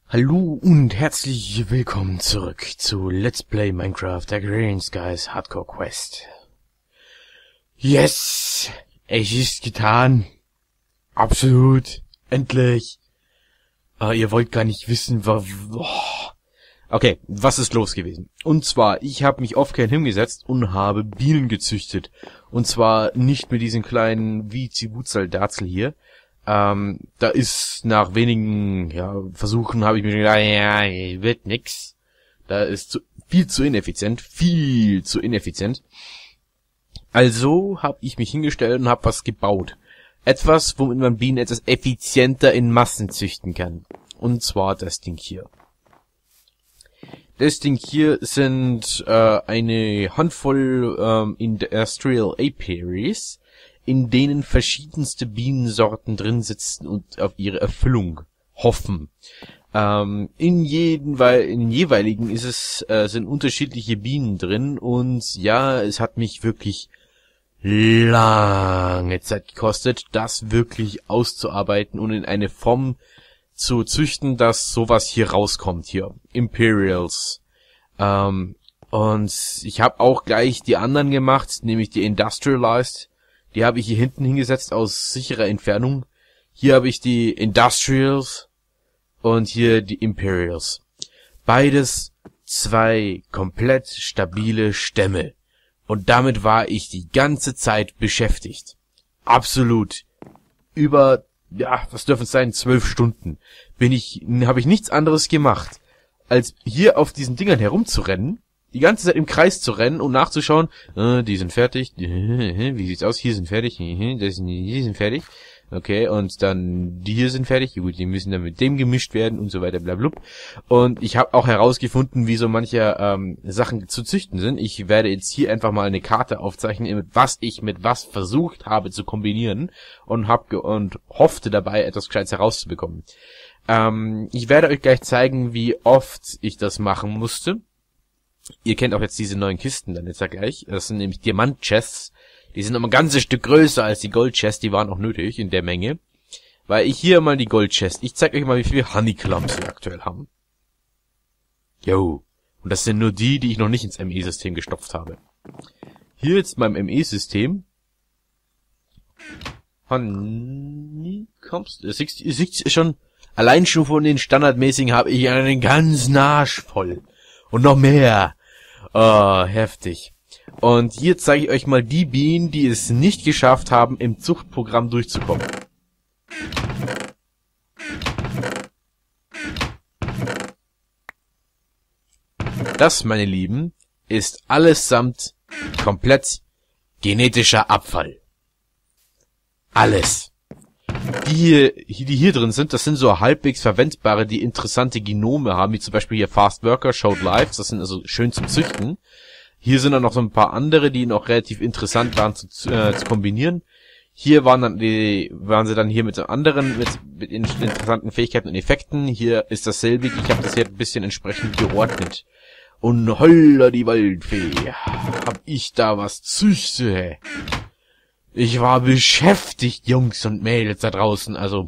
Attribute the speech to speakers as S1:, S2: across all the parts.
S1: Hallo und herzlich willkommen zurück zu Let's Play Minecraft Agrarian Skies Hardcore Quest. Yes! Es ist getan. Absolut. Endlich. Ihr wollt gar nicht wissen, Okay, was ist los gewesen? Und zwar, ich habe mich offcam hingesetzt und habe Bienen gezüchtet. Und zwar nicht mit diesen kleinen Vizi-Butzel-Darzel hier. Da ist nach wenigen Versuchen habe ich mir gedacht, ja, wird nix. Da ist viel zu ineffizient. Also habe ich mich hingestellt und habe was gebaut. Etwas, womit man Bienen etwas effizienter in Massen züchten kann. Und zwar das Ding hier. Das Ding hier sind eine Handvoll Industrial Apiaries, in denen verschiedenste Bienensorten drin sitzen und auf ihre Erfüllung hoffen. In jeweiligen sind unterschiedliche Bienen drin und ja, es hat mich wirklich lange Zeit gekostet, das wirklich auszuarbeiten und in eine Form zu züchten, dass sowas hier rauskommt, hier, Imperials. Und ich habe auch gleich die anderen gemacht, nämlich die Industrialized. Die habe ich hier hinten hingesetzt aus sicherer Entfernung. Hier habe ich die Industrials und hier die Imperials. Beides zwei komplett stabile Stämme. Und damit war ich die ganze Zeit beschäftigt. Absolut. Über, was dürfen es sein, 12 Stunden habe ich nichts anderes gemacht, als hier auf diesen Dingern herumzurennen, die ganze Zeit im Kreis zu rennen und nachzuschauen, die sind fertig, wie sieht's aus, hier sind fertig, die sind fertig, okay, und dann die hier sind fertig, gut, die müssen dann mit dem gemischt werden und so weiter, blablabla. Und ich habe auch herausgefunden, wie so manche Sachen zu züchten sind. Ich werde jetzt hier einfach mal eine Karte aufzeichnen, mit was ich mit was versucht habe zu kombinieren und hoffte dabei, etwas Gescheites herauszubekommen. Ich werde euch gleich zeigen, wie oft ich das machen musste. Ihr kennt auch jetzt diese neuen Kisten dann jetzt ja gleich. Das sind nämlich Diamant-Chests. Die sind noch ein ganzes Stück größer als die Gold-Chests. Die waren auch nötig in der Menge. Weil ich hier mal die Gold-Chest. Ich zeige euch mal, wie viele Honeyclumps wir aktuell haben. Jo. Und das sind nur die ich noch nicht ins ME-System gestopft habe. Hier jetzt beim ME-System. Honeyclumps. Ihr seht schon, allein schon von den standardmäßigen habe ich einen ganzen Arsch voll. Und noch mehr. Oh, heftig. Und hier zeige ich euch mal die Bienen, die es nicht geschafft haben, im Zuchtprogramm durchzukommen. Das, meine Lieben, ist allesamt komplett genetischer Abfall. Alles. Die hier drin sind, das sind so halbwegs verwendbare, die interessante Genome haben, wie zum Beispiel hier Fast Worker, Showed Lives, das sind also schön zum Züchten. Hier sind dann noch so ein paar andere, die noch relativ interessant waren zu kombinieren. Hier waren sie dann hier mit anderen, mit interessanten Fähigkeiten und Effekten. Hier ist dasselbe, ich habe das hier ein bisschen entsprechend geordnet. Und holla die Waldfee, hab ich da was züchte. Ich war beschäftigt, Jungs und Mädels da draußen, also,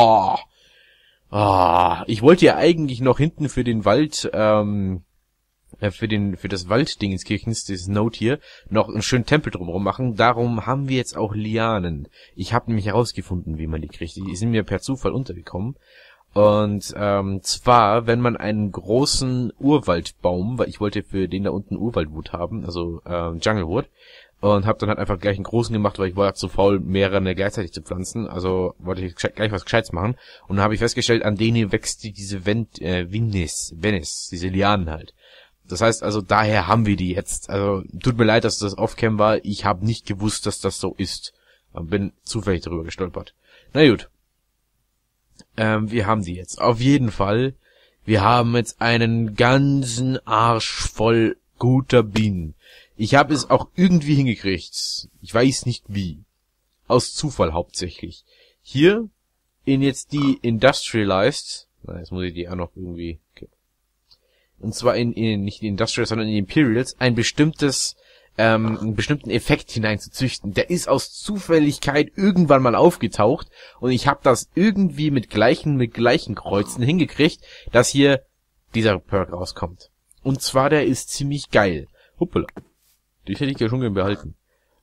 S1: ich wollte ja eigentlich noch hinten für den Wald, für das Walddingenskirchens, dieses Note hier, noch einen schönen Tempel drumherum machen. Darum haben wir jetzt auch Lianen. Ich habe nämlich herausgefunden, wie man die kriegt. Die sind mir per Zufall untergekommen. Und zwar, wenn man einen großen Urwaldbaum, weil ich wollte für den da unten Urwaldwood haben, also Junglewood, und habe dann halt einfach gleich einen großen gemacht, weil ich war zu faul, mehrere gleichzeitig zu pflanzen. Also wollte ich gleich was Gescheites machen. Und dann habe ich festgestellt, an denen wächst diese Venice, diese Lianen halt. Das heißt also, daher haben wir die jetzt. Also tut mir leid, dass das Offcam war. Ich habe nicht gewusst, dass das so ist. Bin zufällig darüber gestolpert. Na gut. Wir haben die jetzt. Auf jeden Fall. Wir haben jetzt einen ganzen Arsch voll guter Bienen. Ich habe es auch irgendwie hingekriegt. Ich weiß nicht wie. Aus Zufall hauptsächlich. Hier in jetzt die Industrialized. Jetzt muss ich die auch noch irgendwie... Okay. Und zwar nicht in die Industrialized, sondern in die Imperials. Ein bestimmtes einen bestimmten Effekt hineinzuzüchten. Der ist aus Zufälligkeit irgendwann mal aufgetaucht und ich habe das irgendwie mit gleichen Kreuzen hingekriegt, dass hier dieser Perk rauskommt. Und zwar, der ist ziemlich geil. Hoppala. Die hätte ich ja schon gerne behalten.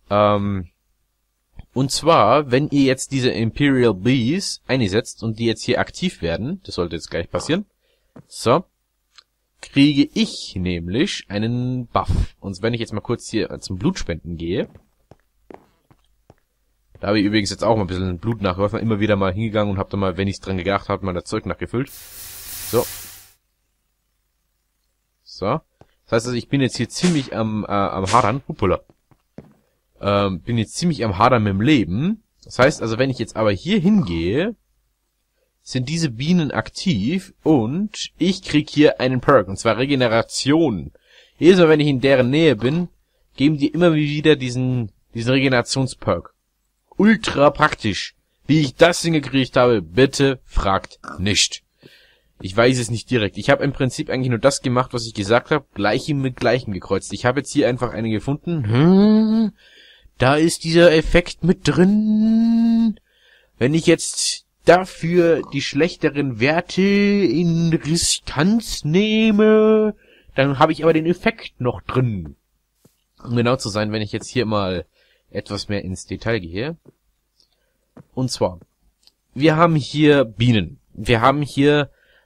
S1: Und zwar, wenn ihr jetzt diese Imperial Bees einsetzt und die jetzt hier aktiv werden, das sollte jetzt gleich passieren, so, kriege ich nämlich einen Buff. Und wenn ich jetzt mal kurz hier zum Blutspenden gehe, da habe ich übrigens jetzt auch mal ein bisschen Blut nachgeworfen, immer wieder mal hingegangen und habe da mal, wenn ich dran gedacht habe, mal das Zeug nachgefüllt. So. So. Das heißt also, ich bin jetzt hier ziemlich am Hadern. Hoppala. Bin jetzt ziemlich am Hadern mit dem Leben. Das heißt also, wenn ich jetzt aber hier hingehe, sind diese Bienen aktiv und ich krieg hier einen Perk, und zwar Regeneration. Jedes Mal, wenn ich in deren Nähe bin, geben die immer wieder diesen Regenerationsperk. Ultra praktisch. Wie ich das hingekriegt habe, bitte fragt nicht. Ich weiß es nicht direkt. Ich habe im Prinzip eigentlich nur das gemacht, was ich gesagt habe, Gleichem mit Gleichem gekreuzt. Ich habe jetzt hier einfach einen gefunden. Da ist dieser Effekt mit drin. Wenn ich jetzt dafür die schlechteren Werte in Riskanz nehme, dann habe ich aber den Effekt noch drin. Um genau zu sein, wenn ich jetzt hier mal etwas mehr ins Detail gehe. Und zwar, wir haben hier Bienen. Wir haben hier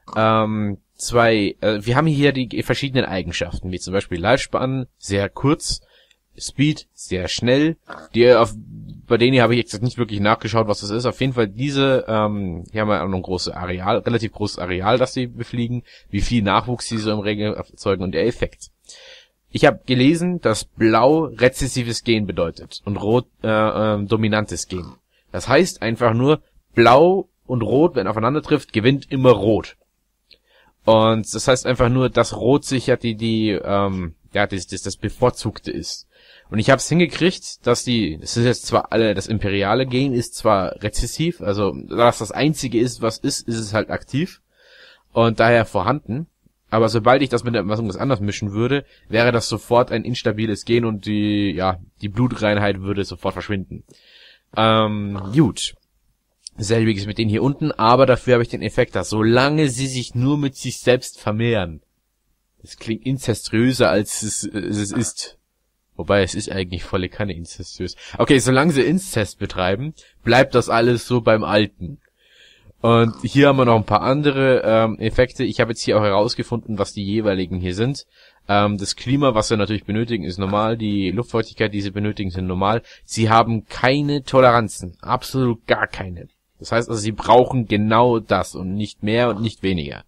S1: wir haben hier die verschiedenen Eigenschaften, wie zum Beispiel Lifespan, sehr kurz, Speed, sehr schnell. Bei denen habe ich jetzt nicht wirklich nachgeschaut, was das ist. Auf jeden Fall diese, hier haben wir auch noch ein relativ großes Areal, das sie befliegen, wie viel Nachwuchs sie so im Regel erzeugen und der Effekt. Ich habe gelesen, dass Blau rezessives Gen bedeutet und Rot dominantes Gen. Das heißt einfach nur, Blau und Rot, wenn aufeinander trifft, gewinnt immer Rot. Und das heißt einfach nur, dass Rot sicher das Bevorzugte ist. Und ich habe es hingekriegt, das ist jetzt zwar das imperiale Gen ist zwar rezessiv, also dass das einzige ist, was ist es halt aktiv und daher vorhanden. Aber sobald ich das mit etwas anderes mischen würde, wäre das sofort ein instabiles Gen und die Blutreinheit würde sofort verschwinden. Gut. Selbiges mit denen hier unten, aber dafür habe ich den Effekt, dass solange sie sich nur mit sich selbst vermehren, das klingt inzestuöser als es ist. Wobei, es ist eigentlich volle Kanne inzestuös. Okay, solange sie Inzest betreiben, bleibt das alles so beim Alten. Und hier haben wir noch ein paar andere Effekte. Ich habe jetzt hier auch herausgefunden, was die jeweiligen hier sind. Das Klima, was sie natürlich benötigen, ist normal. Die Luftfeuchtigkeit, die sie benötigen, sind normal. Sie haben keine Toleranzen. Absolut gar keine. Das heißt also, sie brauchen genau das und nicht mehr und nicht weniger.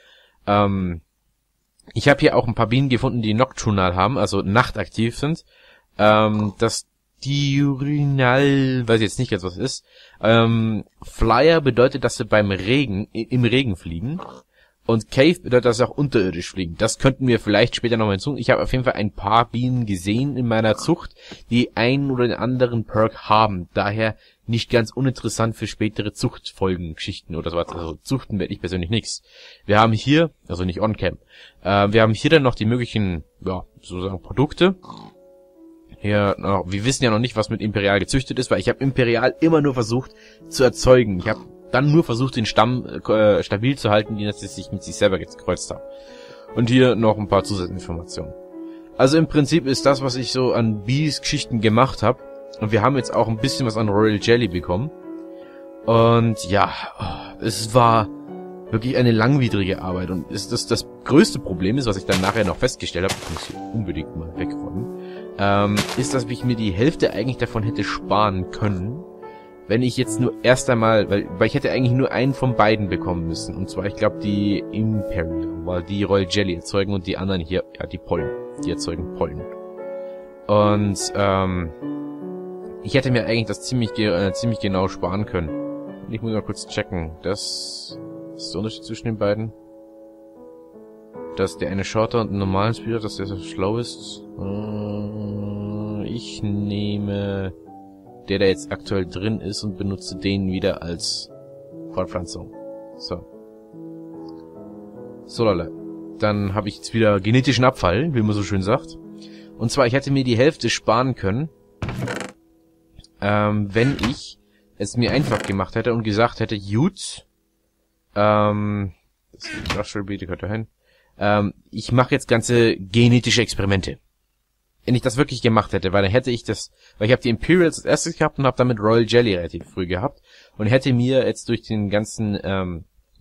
S1: Ich habe hier auch ein paar Bienen gefunden, die nocturnal haben, also nachtaktiv sind. Das Diurnal, weiß ich jetzt nicht ganz, was es ist. Flyer bedeutet, dass sie im Regen fliegen. Und Cave bedeutet, dass sie auch unterirdisch fliegen. Das könnten wir vielleicht später nochmal hinzufügen. Ich habe auf jeden Fall ein paar Bienen gesehen in meiner Zucht, die einen oder den anderen Perk haben. Daher nicht ganz uninteressant für spätere Zuchtfolgen-Geschichten oder sowas. Also Zuchten werde ich persönlich nichts. Wir haben hier, also nicht on-cam, wir haben hier dann noch die möglichen, sozusagen Produkte. Hier, wir wissen ja noch nicht, was mit Imperial gezüchtet ist, weil ich habe Imperial immer nur versucht zu erzeugen. Ich habe dann nur versucht, den Stamm stabil zu halten, die sich mit sich selber gekreuzt haben. Und hier noch ein paar Zusatzinformationen. Also im Prinzip ist das, was ich so an Bees-Geschichten gemacht habe. Und wir haben jetzt auch ein bisschen was an Royal Jelly bekommen. Und ja, es war wirklich eine langwierige Arbeit. Und das größte Problem ist, was ich dann nachher noch festgestellt habe, ich muss hier unbedingt mal wegräumen, ist, dass ich mir die Hälfte eigentlich davon hätte sparen können, wenn ich jetzt nur erst einmal, weil ich hätte eigentlich nur einen von beiden bekommen müssen. Und zwar, ich glaube, die Imperial, weil die Royal Jelly erzeugen und die anderen hier, ja, die Pollen. Die erzeugen Pollen. Und, ich hätte mir eigentlich das ziemlich genau sparen können. Und ich muss mal kurz checken. Das ist der Unterschied zwischen den beiden. Dass der eine Shorter und einen normalen Speed hat, dass der so schlau ist. Ich nehme der jetzt aktuell drin ist und benutze den wieder als Fortpflanzung. So lala. Dann habe ich jetzt wieder genetischen Abfall, wie man so schön sagt. Und zwar, ich hätte mir die Hälfte sparen können, wenn ich es mir einfach gemacht hätte und gesagt hätte, gut, das Industrial Beta gehört dahin, ich mache jetzt ganze genetische Experimente. Wenn ich das wirklich gemacht hätte, weil dann hätte ich das, weil ich habe die Imperials als erstes gehabt und habe damit Royal Jelly relativ früh gehabt und hätte mir jetzt durch den ganzen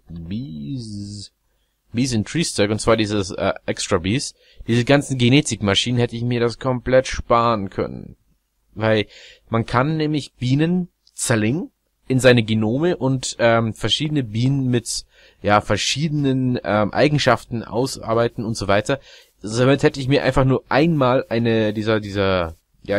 S1: Bees and Trees Zeug, und zwar dieses Extra Bees, diese ganzen Genetikmaschinen, hätte ich mir das komplett sparen können. Weil man kann nämlich Bienen zerlegen in seine Genome und verschiedene Bienen mit verschiedenen Eigenschaften ausarbeiten und so weiter. Damit hätte ich mir einfach nur einmal eine dieser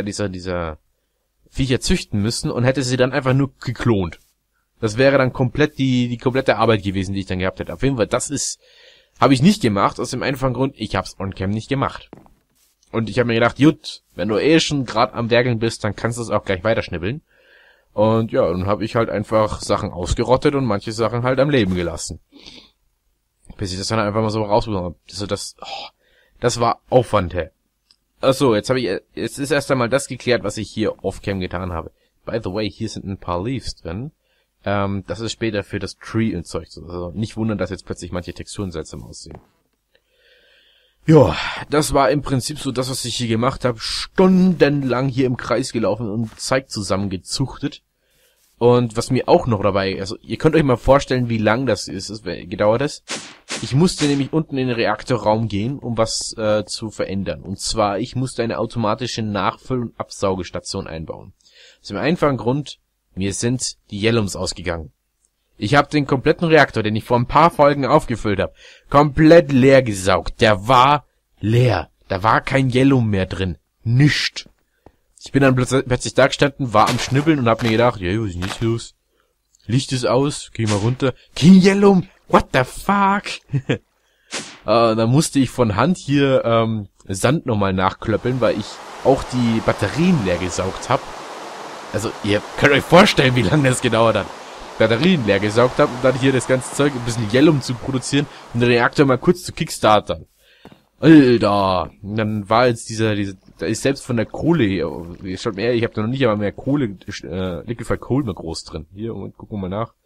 S1: Viecher züchten müssen und hätte sie dann einfach nur geklont. Das wäre dann komplett die komplette Arbeit gewesen, die ich dann gehabt hätte. Auf jeden Fall, habe ich nicht gemacht, aus dem einfachen Grund, ich hab's on-cam nicht gemacht. Und ich habe mir gedacht, gut, wenn du schon gerade am Werkeln bist, dann kannst du es auch gleich weiterschnibbeln. Und ja, dann habe ich halt einfach Sachen ausgerottet und manche Sachen halt am Leben gelassen. Bis ich das dann einfach mal so rausbekommen habe. Also das war Aufwand, hä. Achso, jetzt ist erst einmal das geklärt, was ich hier off-cam getan habe. By the way, hier sind ein paar Leaves drin. Das ist später für das Tree und Zeug. Also nicht wundern, dass jetzt plötzlich manche Texturen seltsam aussehen. Ja, das war im Prinzip so das, was ich hier gemacht habe. Stundenlang hier im Kreis gelaufen und Zeug zusammengezuchtet. Und was mir auch noch dabei, also ihr könnt euch mal vorstellen, wie lang das gedauert ist. Ich musste nämlich unten in den Reaktorraum gehen, um was zu verändern. Und zwar, ich musste eine automatische Nachfüll- und Absaugestation einbauen. Aus dem einfachen Grund, mir sind die Yellums ausgegangen. Ich habe den kompletten Reaktor, den ich vor ein paar Folgen aufgefüllt habe, komplett leer gesaugt. Der war leer. Da war kein Yellum mehr drin. Nischt. Ich bin dann plötzlich da gestanden, war am Schnibbeln und hab mir gedacht, ja, was ist denn jetzt los? Licht ist aus, geh mal runter. Kein Yellum, what the fuck? Da musste ich von Hand hier Sand nochmal nachklöppeln, weil ich auch die Batterien leer gesaugt habe. Also, ihr könnt euch vorstellen, wie lange das gedauert hat. Batterien leer gesaugt habe und dann hier das ganze Zeug, ein bisschen Yellum zu produzieren und den Reaktor mal kurz zu kickstartern. Alter! Und dann war jetzt da ist selbst von der Kohle hier, schaut mir, ich habe da noch nicht aber mehr Kohle, Liquefied Coal mehr groß drin. Hier, Moment, gucken wir mal nach.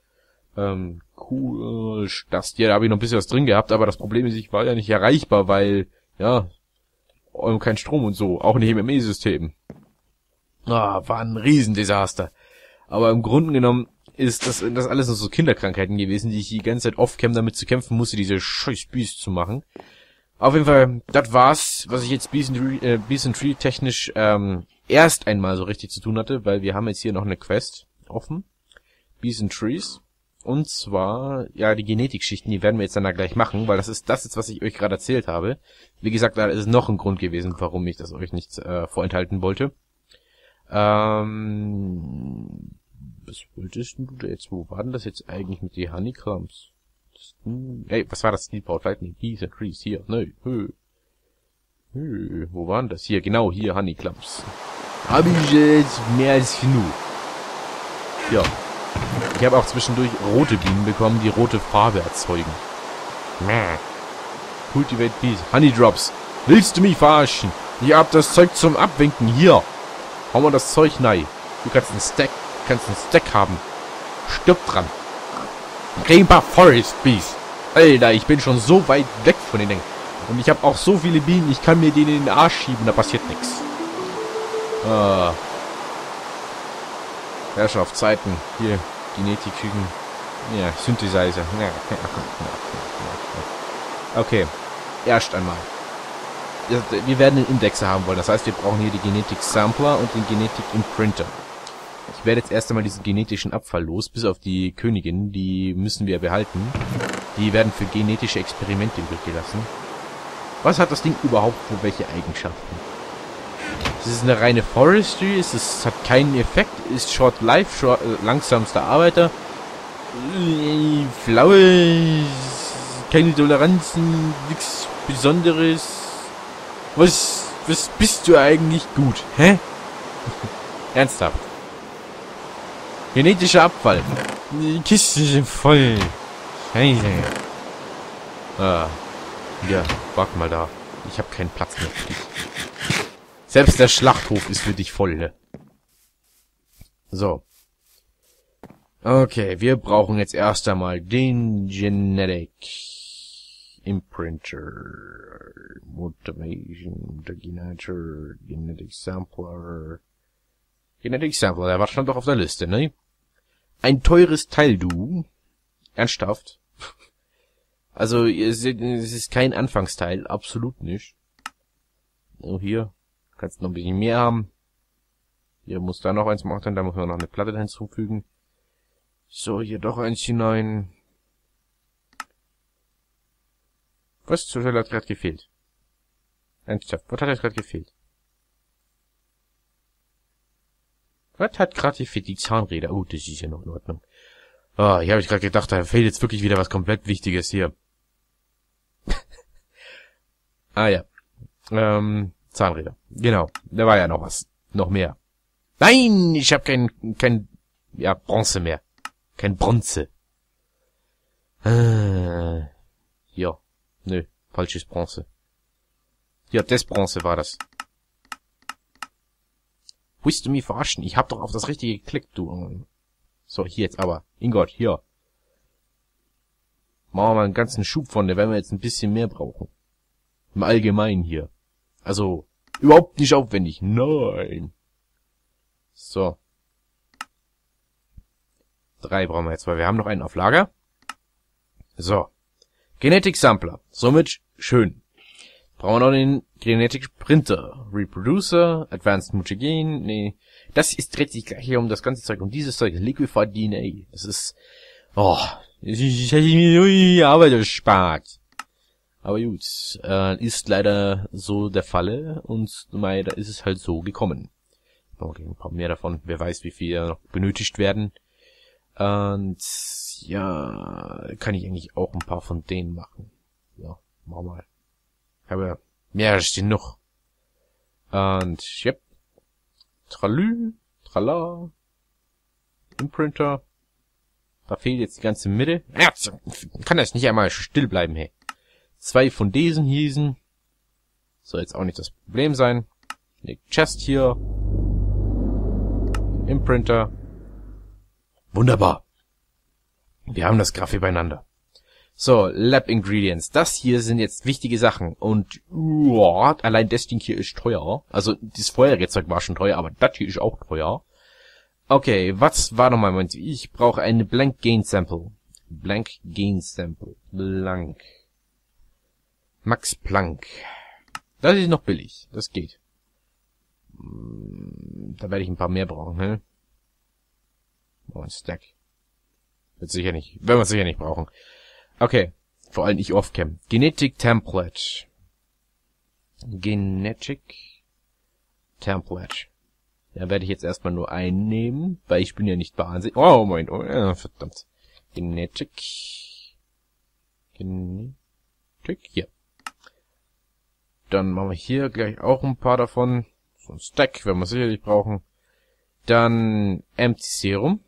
S1: Cool, das hier, da habe ich noch ein bisschen was drin gehabt, aber das Problem ist, ich war ja nicht erreichbar, weil, kein Strom und so, auch nicht im ME-System. War ein Riesendesaster. Aber im Grunde genommen ist das alles nur so Kinderkrankheiten gewesen, die ich die ganze Zeit off-cam damit zu kämpfen musste, diese scheiß Beast zu machen. Auf jeden Fall, das war's, was ich jetzt Beast and Tree technisch erst einmal so richtig zu tun hatte, weil wir haben jetzt hier noch eine Quest offen. Beast and Trees. Und zwar, die Genetikschichten, die werden wir jetzt dann da gleich machen, weil das ist jetzt, was ich euch gerade erzählt habe. Wie gesagt, da ist noch ein Grund gewesen, warum ich das euch nicht vorenthalten wollte. Was wolltest du da jetzt? Wo war denn das jetzt eigentlich mit den Honeycombs? Ey, was war das? Speedboat Lightning, Bees and Trees, hier, wo waren das? Hier, genau, hier, Honeycombs. Hab ich jetzt mehr als genug. Ja. Ich habe auch zwischendurch rote Bienen bekommen, die rote Farbe erzeugen. Cultivate Bees. Honeydrops. Willst du mich verarschen? Ich hab das Zeug zum Abwinken. Hier. Hau mal das Zeug rein. Du kannst einen Stack haben. Stirb dran. Rainbow Forest Bees. Alter, ich bin schon so weit weg von den Dingen. Und ich habe auch so viele Bienen, ich kann mir denen in den Arsch schieben, da passiert nichts. Herrschaftszeiten. Hier, Genetikküken. Ja, Synthesizer. Okay, erst einmal. Wir werden den Indexer haben wollen. Das heißt, wir brauchen hier die Genetik-Sampler und den Genetik-Imprinter. Ich werde jetzt erst einmal diesen genetischen Abfall los, bis auf die Königin. Die müssen wir behalten. Die werden für genetische Experimente übrig gelassen. Was hat das Ding überhaupt für welche Eigenschaften? Es ist eine reine Forestry, es hat keinen Effekt, ist Short Life, langsamster Arbeiter, Flaue, keine Toleranzen, nichts Besonderes. Was bist du eigentlich gut, hä? Ernsthaft. Genetischer Abfall. Die Kisten sind voll. Scheiße. Ja, warte mal da. Ich habe keinen Platz mehr für dich. Selbst der Schlachthof ist für dich voll, ne? So. Okay, wir brauchen jetzt erst einmal den Genetic Imprinter, Motivation, Generator, Genetic Sampler. Genetic Sampler, der war schon doch auf der Liste, ne? Ein teures Teil, du. Ernsthaft? Also, es ist kein Anfangsteil, absolut nicht. Oh, hier. Kannst noch ein bisschen mehr haben. Hier muss da noch eins machen, da muss man noch eine Platte hinzufügen. So, hier doch eins hinein. Was zur Hölle hat gerade gefehlt? Ernsthaft, was hat jetzt gerade gefehlt? Was hat gerade gefehlt? Die Zahnräder. Oh, das ist ja noch in Ordnung. Ah, hier habe ich gerade gedacht, da fehlt jetzt wirklich wieder was komplett Wichtiges hier. Ah ja. Zahnräder. Genau. Da war ja noch was. Noch mehr. Nein, ich habe kein Bronze mehr. Kein Bronze. Ja. Nö, falsches Bronze. Ja, das Bronze war das. Willst du mich verarschen? Ich hab doch auf das Richtige geklickt, du. So, hier jetzt aber. Ingot, hier. Machen wir mal einen ganzen Schub von, da werden wir jetzt ein bisschen mehr brauchen. Im Allgemeinen hier. Also, überhaupt nicht aufwendig. Nein. So. 3 brauchen wir jetzt, weil wir haben noch einen auf Lager. So. Genetic Sampler. Somit schön. Brauchen wir noch den Genetic Printer. Reproducer. Advanced Mutagen. Nee. Das dreht sich gleich hier um das ganze Zeug. Um dieses Zeug. Liquefied DNA. Das ist... Oh. Ich hätte mir nur die Arbeit erspart. Aber gut. Ist leider so der Falle. Und leider ist es halt so gekommen. Okay, ein paar mehr davon. Wer weiß, wie viel noch benötigt werden. Und ja, kann ich eigentlich auch ein paar von denen machen. Ja, mach mal. Aber mehr als genug. Und yep. Tralü, trala. Imprinter. Da fehlt jetzt die ganze Mitte. Ja, kann das nicht einmal still bleiben, hey. 2 von diesen hießen. Soll jetzt auch nicht das Problem sein. Eine Chest hier. Imprinter. Wunderbar. Wir haben das Graph hier beieinander. So, Lab Ingredients. Das hier sind jetzt wichtige Sachen. Und allein das Ding hier ist teuer. Also, das vorherige Zeug war schon teuer, aber das hier ist auch teuer. Okay, was war nochmal mein... Ich brauche eine Blank Gain Sample. Blank Gain Sample. Blank. Max Planck. Das ist noch billig. Das geht. Da werde ich ein paar mehr brauchen, ne? Oh, ein Stack. Werden wir sicher nicht brauchen. Okay. Vor allem ich off-cam. Genetic Template. Genetic Template. Da werde ich jetzt erstmal nur einen nehmen, weil ich bin ja nicht beansichtigt. Oh mein, oh, verdammt. Genetic. Hier. Dann machen wir hier gleich auch ein paar davon. So ein Stack, werden wir sicherlich brauchen. Dann Empty Serum.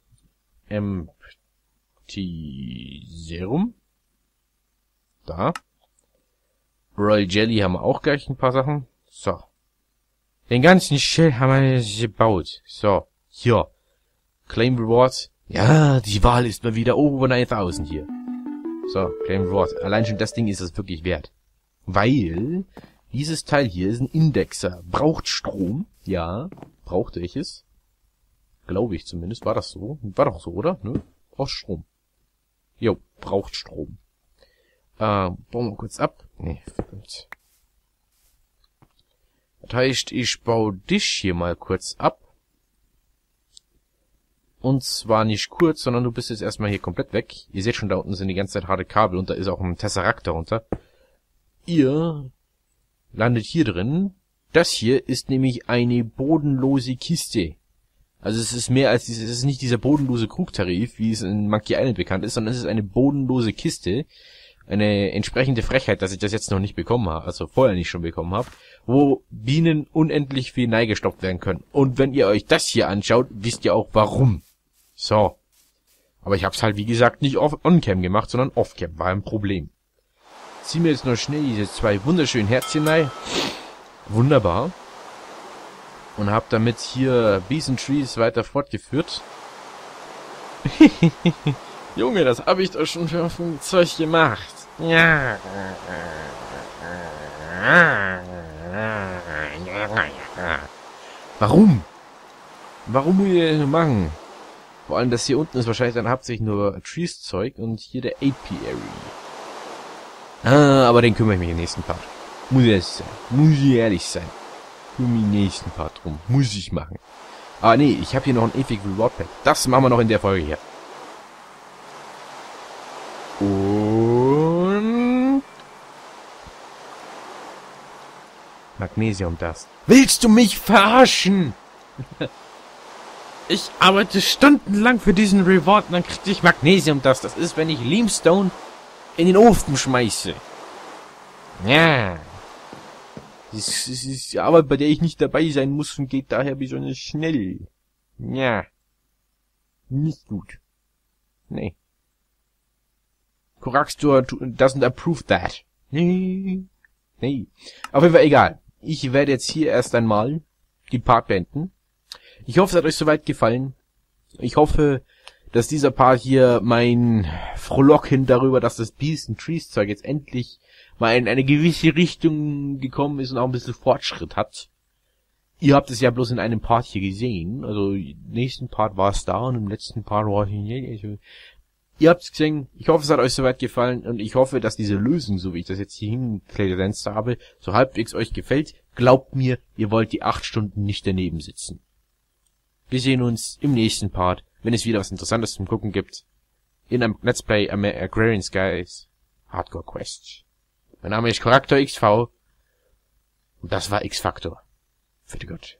S1: Empty Serum. Da. Royal Jelly haben wir auch gleich ein paar Sachen. So. Den ganzen Shell haben wir jetzt gebaut. So. Hier. Claim Reward. Ja, die Wahl ist mal wieder over 1000 hier. So. Claim Reward. Allein schon das Ding ist es wirklich wert. Weil dieses Teil hier ist ein Indexer. Braucht Strom. Ja. Brauchte ich es. Glaube ich zumindest. War das so? War doch so, oder? Ne? Braucht Strom. Jo, braucht Strom. Bauen wir kurz ab. Nee, verdammt. Das heißt, ich baue dich hier mal kurz ab. Und zwar nicht kurz, sondern du bist jetzt erstmal hier komplett weg. Ihr seht schon, da unten sind die ganze Zeit harte Kabel und da ist auch ein Tesseract darunter. Ihr landet hier drin. Das hier ist nämlich eine bodenlose Kiste. Also es ist mehr als es ist nicht dieser bodenlose Krugtarif, wie es in Monkey Island bekannt ist, sondern es ist eine bodenlose Kiste. Eine entsprechende Frechheit, dass ich das jetzt noch nicht bekommen habe, also vorher nicht schon bekommen habe, wo Bienen unendlich viel neigestopft werden können. Und wenn ihr euch das hier anschaut, wisst ihr auch warum. So. Aber ich habe es halt, wie gesagt, nicht on-cam gemacht, sondern off-cam. War ein Problem. Zieh mir jetzt noch schnell diese 2 wunderschönen Herzchen rein. Wunderbar. und habe damit hier Bees and Trees weiter fortgeführt. Junge, das habe ich doch schon für ein Zeug gemacht. Ja. Warum? Warum muss ich das machen? Vor allem das hier unten ist wahrscheinlich dann hauptsächlich nur Trees-Zeug und hier der Apiary. Aber den kümmere ich mich im nächsten Part. Muss ehrlich sein. Muss ich ehrlich sein. Kümmere mich im nächsten Part drum. Muss ich machen. Ah nee, ich habe hier noch ein Epic Reward Pack. Das machen wir noch in der Folge hier. Und Magnesium das. Willst du mich verarschen? Ich arbeite stundenlang für diesen Reward und dann kriege ich Magnesium das. Das ist, wenn ich Limestone in den Ofen schmeiße. Ja. Das ist die Arbeit, bei der ich nicht dabei sein muss und geht daher besonders schnell. Ja. Nicht gut. Nee. Coraxtor doesn't approve that. Nee. Nee. Auf jeden Fall egal. Ich werde jetzt hier erst einmal die Part beenden. Ich hoffe, es hat euch soweit gefallen. Ich hoffe, dass dieser Part hier mein Frohlocken darüber, dass das Bees and Trees Zeug jetzt endlich mal in eine gewisse Richtung gekommen ist und auch ein bisschen Fortschritt hat. Ihr habt es ja bloß in einem Part hier gesehen. Also im nächsten Part war es da und im letzten Part war es nicht. Also, ihr habt es gesehen. Ich hoffe, es hat euch soweit gefallen und ich hoffe, dass diese Lösung, so wie ich das jetzt hier hingekleidert habe, so halbwegs euch gefällt. Glaubt mir, ihr wollt die 8 Stunden nicht daneben sitzen. Wir sehen uns im nächsten Part, wenn es wieder was Interessantes zum Gucken gibt, in einem Let's Play Agrarian Skies Hardcore Quest. Mein Name ist Coraxtor XV und das war X-Factor. Für die Gott.